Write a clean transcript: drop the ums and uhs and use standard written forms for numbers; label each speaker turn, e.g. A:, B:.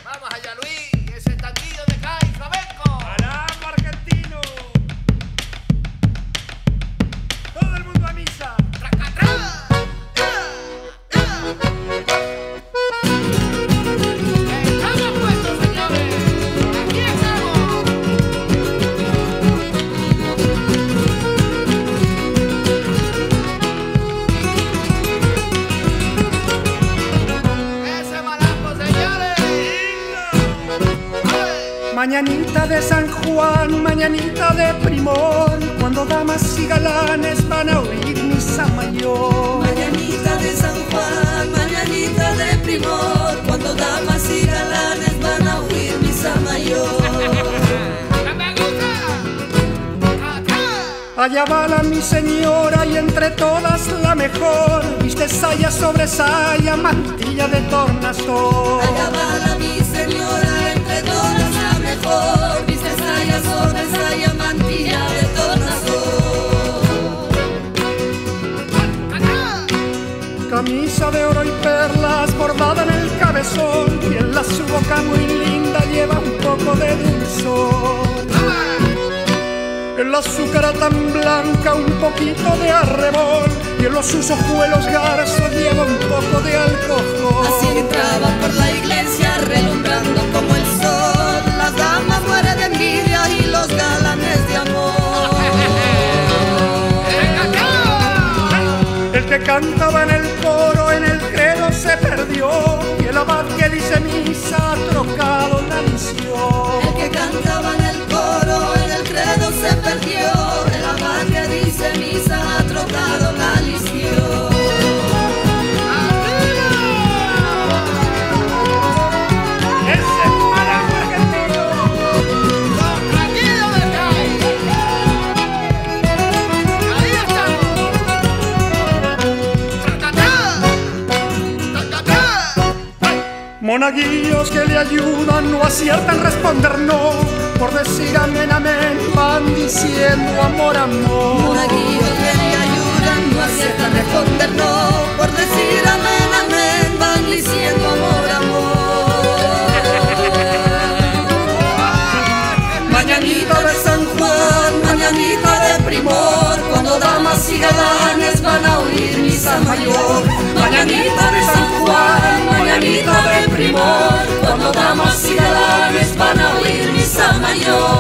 A: Vamos allá, Luis, ese tanguillo de Cádiz, flamenco.
B: ¡Alamo argentino! ¡Todo el mundo a misa!
A: ¡Tracatrá! ¡Estamos puestos, señores! ¡Aquí estamos! ¡Ese malambo, señores!
B: Mañanita de San Juan, mañanita de primor, cuando damas y galanes van a oír misa mayor.
C: Mañanita de San Juan, mañanita de primor, cuando damas y galanes van a oír misa mayor.
A: ¡Que me gusta! ¡Acá!
B: Allá va la mi señora y entre todas la mejor, viste saya sobre saya, mantilla de tornasol.
C: Allá va la mi señora, entre todas la mejor, viste saya sobre saya, mantilla de tornasol.
B: Camisa de oro y perlas bordada en el cabezón, y en la su boca muy linda lleva un poco de dulzor. En la su cara tan blanca un poquito de arrebol, y en los sus ojuelos garzos lleva un poco de alcohol.
C: Así entraba por la iglesia relumbrando como el sol, las damas mueren de envidia y los galanes de amor.
B: El que cantaba en el coro en el credo se perdió, y el abad que dice misa ha trocado la misión.
C: El que cantaba en el coro en el credo se perdió, el abad que dice misa ha trocado la lición.
B: ¡Ese es malambo argentino!
A: ¡Los tranquilos de Cádiz! ¡Ahí estamos! ¡Tracatrá! ¡Tracatrá!
B: Monaguillos que le ayudan no aciertan responder no, por decir amén, amén, van diciendo amor, amor.
C: Monaguillos que le ayudan no aciertan responder no, por decir amén, amén, van diciendo amor, amor. Mañanita de San Juan, mañanita de primor, cuando damas y galanes van a oír misa mayor. Mañanita de San Juan, mañanita de primor, cuando damas y galanes van a oír misa mayor.